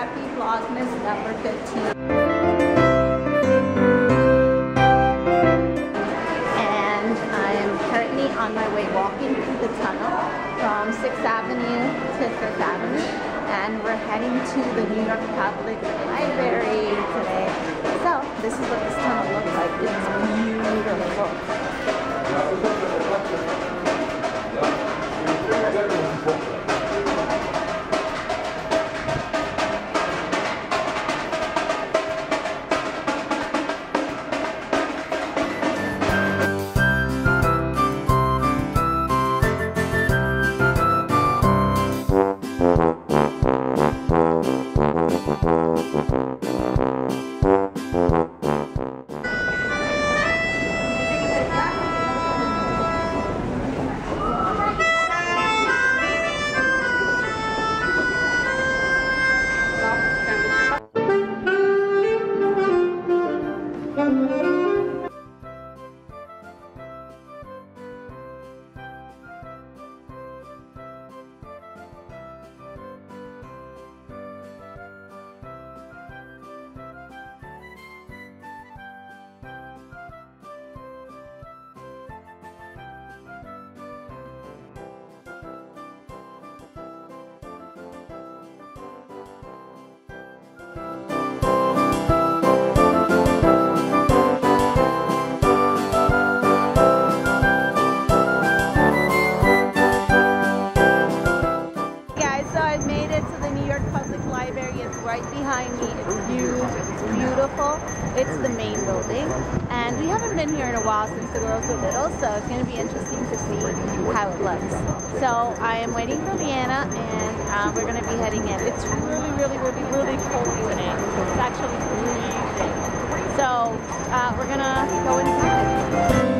happy Vlogmas number 15. And I am currently on my way walking through the tunnel from 6th Avenue to 5th Avenue. And we're heading to the New York Public Library today. So this is what this tunnel looks like. It's beautiful. Right behind me, it's huge, it's beautiful, it's the main building, and we haven't been here in a while since the girls were little, so it's going to be interesting to see how it looks. So I am waiting for Liana, and we're going to be heading in. It's really cold today. It's actually freezing. So we're going to go inside.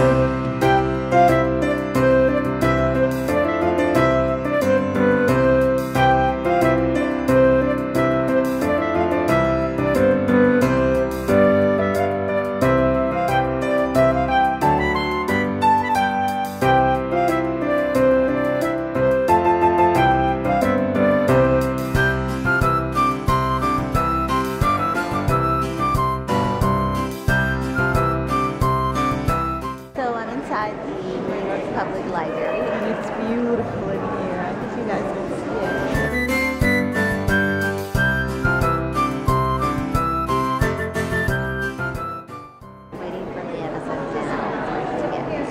Public Library, and it's beautiful in here. I think you guys can see it. Waiting for Liana to get here.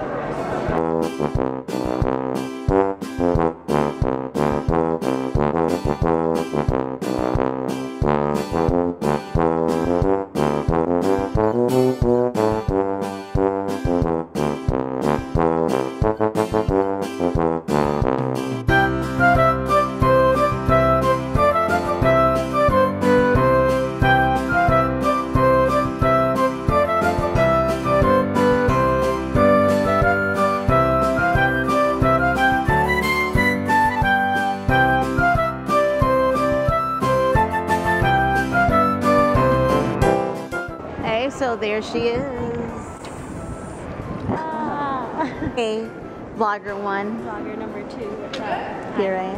So there she is. Hey, vlogger 1. Vlogger number 2. What's up? Here I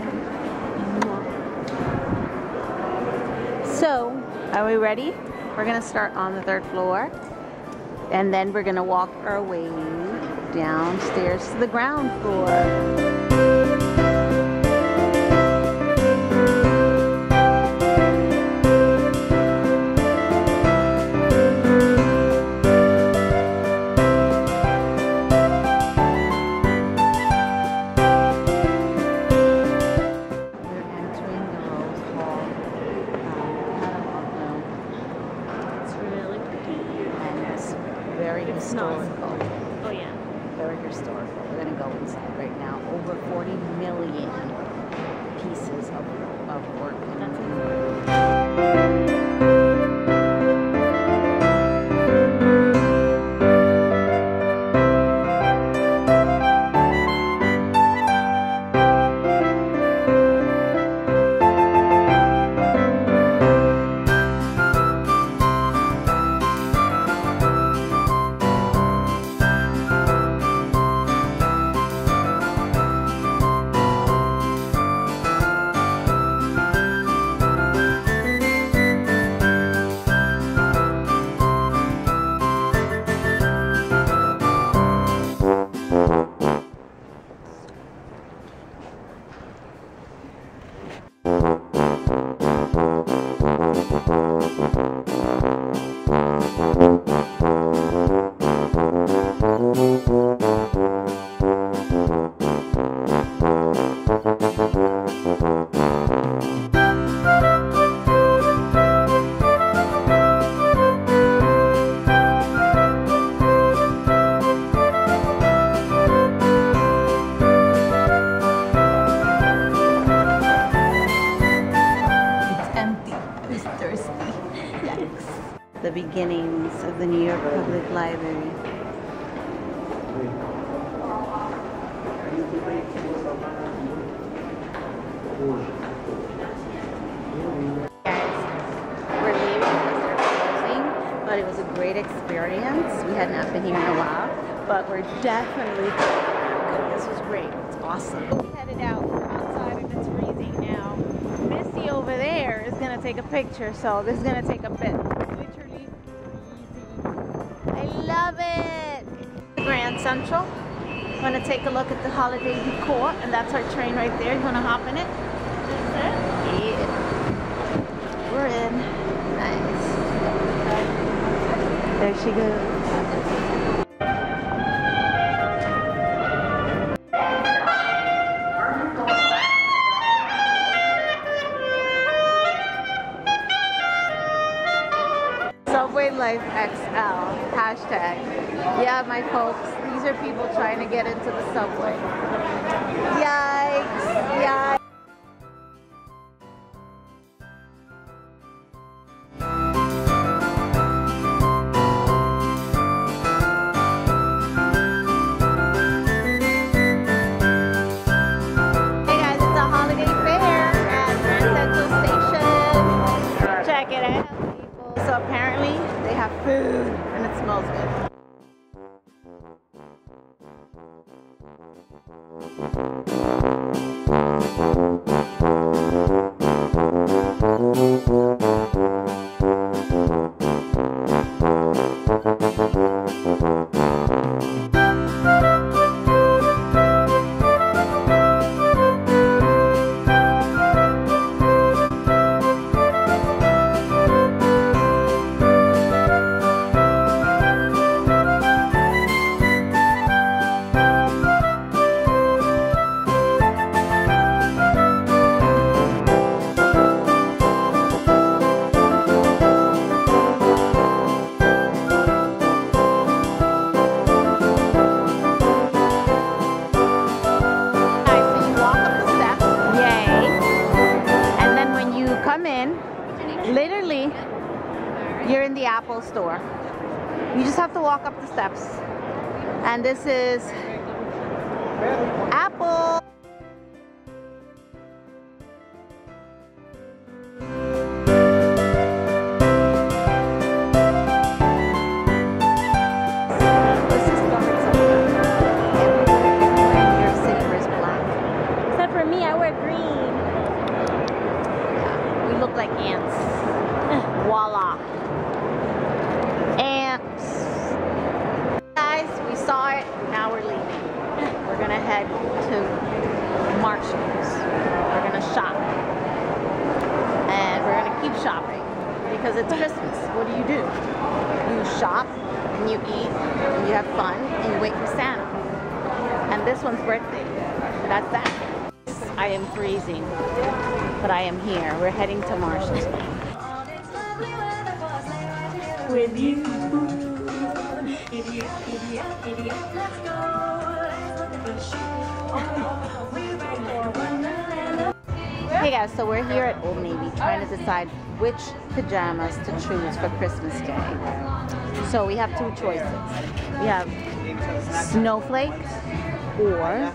am. So, are we ready? We're gonna start on the 3rd floor, and then we're gonna walk our way downstairs to the ground floor. Historical. Oh yeah. Very historical. We're going to go inside right now. Over 40 million pieces of work. That's The beginnings of the New York Public Library. We're leaving because they're closing, but it was a great experience. We had not been here in a while, but we're definitely good. This was great. It's awesome. We headed out. We're outside and it's freezing now. Missy over there is gonna take a picture, so this is gonna take a bit. Literally freezing. I love it. Grand Central. I'm gonna take a look at the holiday decor, and that's our train right there. You wanna hop in it? Yeah. We're in. Nice. There she goes. Subway Life XL. Hashtag. Yeah, my folks. These are people trying to get into the subway. Yikes. Yikes. So apparently they have food and it smells good. Literally, you're in the Apple store. You just have to walk up the steps. And this is Apple. This is covered somewhere. Everywhere in New York City wears black. Except for me, I wear green. We look like ants. Voila. Ants. Guys, we saw it. Now we're leaving. We're gonna head to Marshall's. We're gonna shop. And we're gonna keep shopping because it's Christmas. What do? You shop and you eat and you have fun and you wait for Santa. And this one's birthday. That's that. I am freezing, but I am here. We're heading to Marshall's. With you. Hey guys, so we're here at Old Navy trying to decide which pajamas to choose for Christmas Day. So we have two choices. We have snowflake or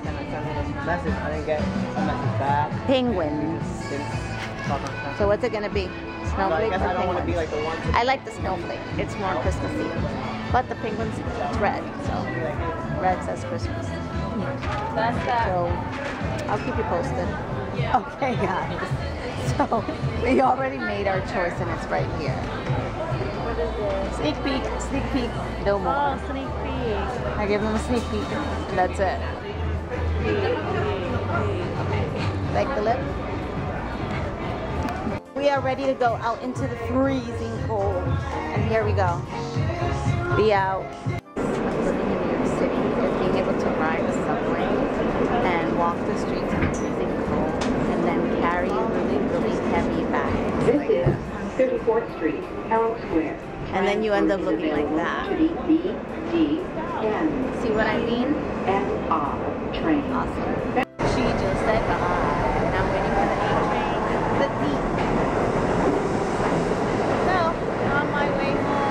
penguins. So what's it gonna be? Snowflake or penguins? I like the snowflake. It's more Christmassy. But the penguins, it's red. So red says Christmas. So I'll keep you posted. Okay guys. So we already made our choice and it's right here. What is this? Sneak peek, sneak peek, no more. Oh, sneak peek. I gave them a sneak peek and that's it. Like the lip? We are ready to go out into the freezing cold. And here we go. Be out. Living in New York City is being able to ride the subway and walk the streets in the freezing cold and then carry really, really heavy bags. This is 34th Street, Herald Square. And then you end up looking like that. To the B-D-N. See what I mean? F-R train. Awesome. She just said bye. And I'm waiting for the A train. The D. So, on my way home.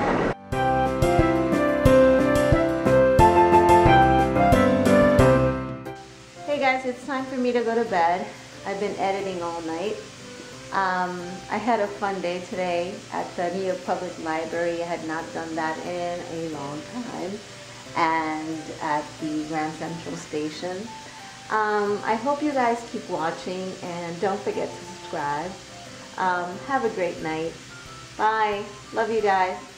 to bed. I've been editing all night. I had a fun day today at the New York Public Library. I had not done that in a long time. And at the Grand Central Station. I hope you guys keep watching and don't forget to subscribe. Have a great night. Bye. Love you guys.